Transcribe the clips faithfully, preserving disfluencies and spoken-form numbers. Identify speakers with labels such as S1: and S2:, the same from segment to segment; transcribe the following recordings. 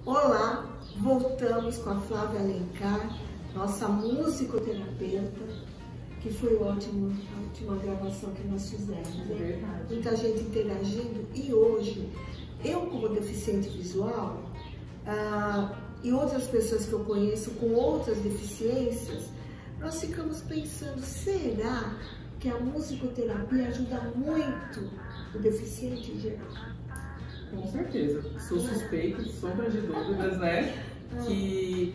S1: Olá, voltamos com a Flávia Alencar, nossa musicoterapeuta, que foi ótimo, a última gravação que nós fizemos, né? Muita gente interagindo, e hoje, eu como deficiente visual, ah, e outras pessoas que eu conheço com outras deficiências, nós ficamos pensando, será que a musicoterapia ajuda muito o deficiente em geral?
S2: Com certeza, sou suspeita, sombra de dúvidas, né? Que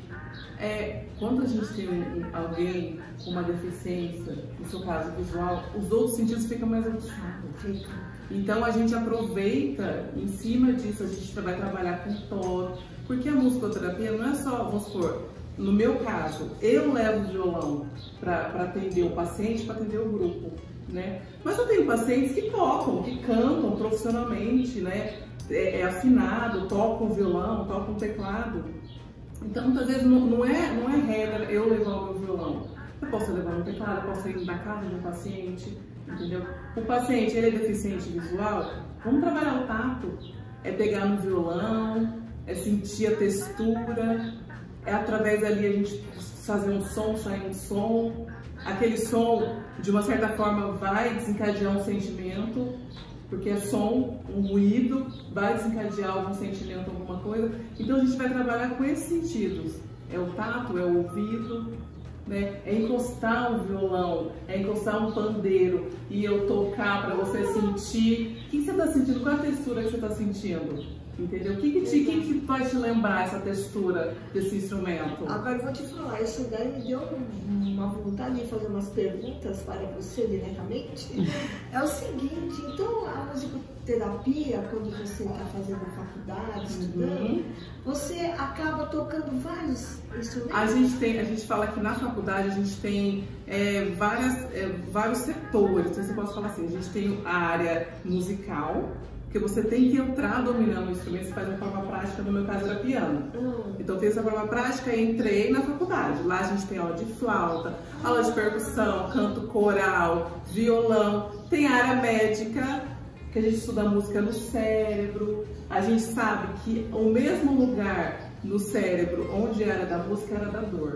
S2: é, quando a gente tem um, alguém com uma deficiência, no seu caso visual, os outros sentidos ficam mais aguçados. Então a gente aproveita, em cima disso, a gente vai trabalhar com toque, porque a musicoterapia não é só, vamos supor, no meu caso, eu levo o violão para atender o paciente, para atender o grupo, né? Mas eu tenho pacientes que tocam, que cantam profissionalmente, né? É, é afinado, tocam violão, tocam teclado. Então, muitas vezes, não, não, é, não é regra eu levar o meu violão. Eu posso levar um teclado, eu posso ir da casa de um paciente, entendeu? O paciente, ele é deficiente visual, vamos trabalhar o tato. É pegar no violão, é sentir a textura, é através dali a gente fazer um som, sair um som. Aquele som, de uma certa forma, vai desencadear um sentimento, porque é som, um ruído, vai desencadear algum sentimento, alguma coisa. Então a gente vai trabalhar com esses sentidos. É o tato, é o ouvido, né? É encostar um violão, é encostar um pandeiro e eu tocar para você sentir. O que você está sentindo? Qual é a textura que você está sentindo? Entendeu? O que, que, te, que, que vai te lembrar essa textura desse instrumento?
S1: Agora eu vou te falar, isso daí me deu uma vontade de fazer umas perguntas para você diretamente. É o seguinte, então a musicoterapia, quando você está fazendo a faculdade, estudando, uhum. você acaba tocando vários instrumentos?
S2: A gente, tem, a gente fala que na faculdade a gente tem é, várias, é, vários setores, então você pode falar assim, a gente tem a área musical, porque você tem que entrar dominando o instrumento, você faz uma prova prática, no meu caso era piano. Hum. Então eu fiz essa prova prática e entrei na faculdade. Lá a gente tem aula de flauta, aula de percussão, canto coral, violão. Tem a área médica, que a gente estuda a música no cérebro. A gente sabe que o mesmo lugar no cérebro onde era da música era da dor.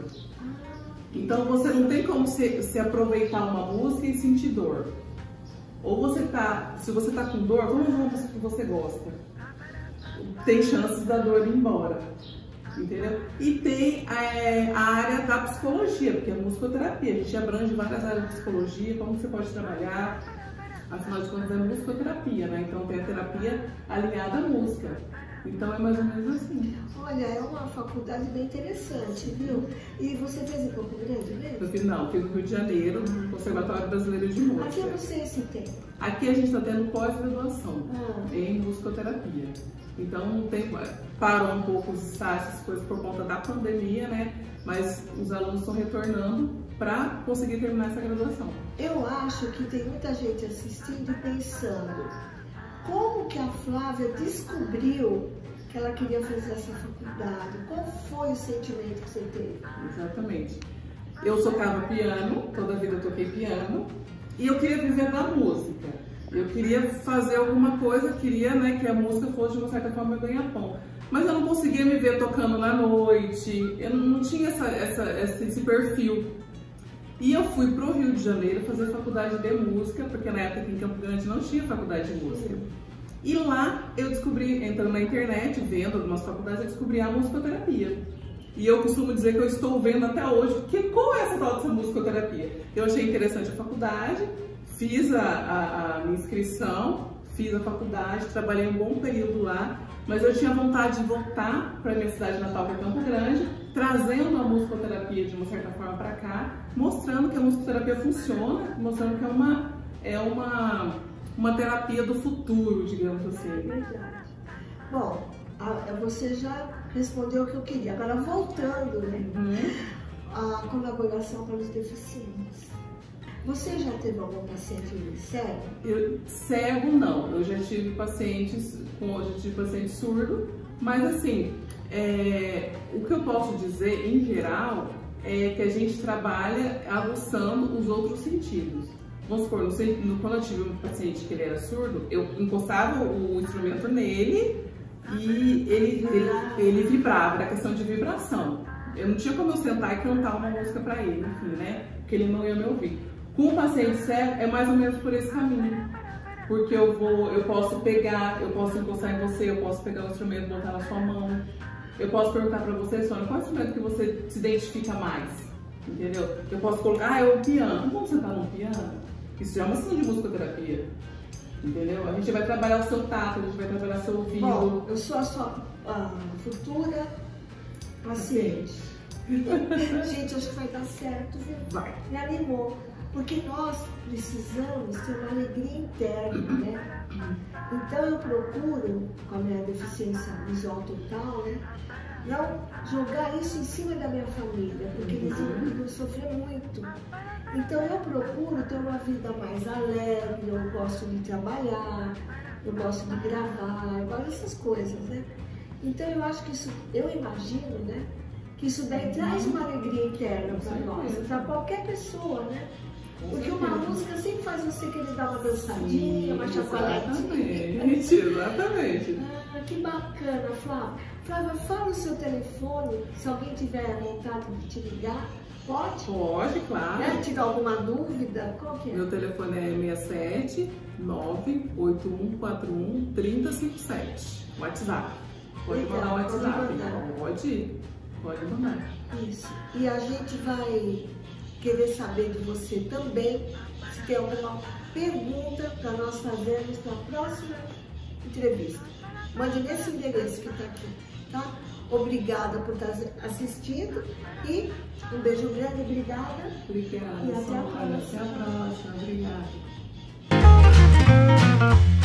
S2: Então você não tem como se, se aproveitar uma música e sentir dor. Ou você tá, se você tá com dor, vamos ver uma música que você gosta. Tem chances da dor ir embora, entendeu? E tem é, a área da psicologia, porque é musicoterapia. A gente abrange várias áreas de psicologia, como você pode trabalhar. Afinal de contas, é musicoterapia, né? Então tem a terapia alinhada à música. Então é mais ou menos assim.
S1: Olha, é uma faculdade bem interessante, viu? E você fez em Campo Grande mesmo?
S2: Eu fiz, não, fiz no Rio de Janeiro, no Conservatório Brasileiro de Música.
S1: Aqui eu não sei se tem.
S2: Aqui a gente está tendo pós-graduação
S1: ah.
S2: em musicoterapia. Então tem, parou um pouco os estágios, essas coisas por conta da pandemia, né? Mas os alunos estão retornando para conseguir terminar essa graduação.
S1: Eu acho que tem muita gente assistindo e pensando, como que a Flávia descobriu que ela queria fazer essa faculdade? Qual foi o sentimento que você teve?
S2: Exatamente. Eu tocava piano, toda a vida eu toquei piano, e eu queria viver da música. Eu queria fazer alguma coisa, queria, né, que a música fosse de uma certa forma meu ganha-pão. Mas eu não conseguia me ver tocando na noite, eu não tinha essa, essa, esse perfil. E eu fui para o Rio de Janeiro fazer faculdade de música, porque na época aqui em Campo Grande não tinha faculdade de música. E lá eu descobri, entrando na internet, vendo algumas faculdades, eu descobri a musicoterapia. E eu costumo dizer que eu estou vendo até hoje, porque qual é essa tal dessa musicoterapia? Eu achei interessante a faculdade, fiz a, a, a minha inscrição, fiz a faculdade, trabalhei um bom período lá, mas eu tinha vontade de voltar para a minha cidade natal, que é Campo Grande, trazendo a musicoterapia de uma certa forma para cá, mostrando que a musicoterapia funciona, mostrando que é uma, é uma, uma terapia do futuro, digamos assim.
S1: É verdade. Bom, você já respondeu o que eu queria. Agora, voltando, né? Uhum. A colaboração para os deficientes. Você já teve algum paciente cego?
S2: Eu, cego não, eu já tive pacientes com, eu já tive paciente surdo, mas assim, é, o que eu posso dizer em geral é que a gente trabalha aguçando os outros sentidos. Vamos supor, no, no, quando eu tive um paciente que ele era surdo, eu encostava o instrumento nele, e ele, ele, ele vibrava, era questão de vibração. Eu não tinha como eu sentar e cantar uma música para ele, enfim, né? Porque ele não ia me ouvir. Com o paciente cego é mais ou menos por esse caminho. Porque eu vou, eu posso pegar, eu posso encostar em você, eu posso pegar o instrumento e botar na sua mão. Eu posso perguntar para você, Sônia, qual é o instrumento que você se identifica mais? Entendeu? Eu posso colocar, ah, é o piano. Como você tá no piano? Isso é uma sessão de musicoterapia. Entendeu? A gente vai trabalhar o seu tato, a gente vai trabalhar o seu ouvido.
S1: Bom, eu sou a sua a futura paciente. Gente, acho que vai dar certo, viu?
S2: Vai.
S1: Me animou. Porque nós precisamos ter uma alegria interna, né? Então eu procuro, com a minha deficiência visual total, né? Não jogar isso em cima da minha família, porque eles vão sofrer muito. Então eu procuro ter uma vida mais alegre, eu gosto de trabalhar, eu gosto de gravar, eu gosto dessas coisas, né? Então eu acho que isso, eu imagino, né? Que isso daí traz uma alegria interna para nós, para qualquer pessoa, né? Porque uma música sempre faz você querer dar uma dançadinha, uma chacoalhadinha.
S2: Exatamente, exatamente.
S1: Ah, que bacana, Flávia. Flávia, fala o seu telefone, se alguém tiver vontade de te ligar, pode?
S2: Pode, claro.
S1: Né? Tirar alguma dúvida, qual que é?
S2: Meu telefone é seis sete nove oito um quatro um três zero cinco sete. WhatsApp. Pode
S1: Legal,
S2: mandar o WhatsApp.
S1: pode mandar.
S2: Pode, pode mandar.
S1: Isso. E a gente vai querer saber de você também, se tem alguma pergunta para nós fazermos na próxima entrevista. Mande nesse endereço que está aqui, tá? Obrigada por estar assistindo e um beijo grande, obrigada.
S2: Obrigada,
S1: e até a próxima.
S2: Até a próxima, obrigada.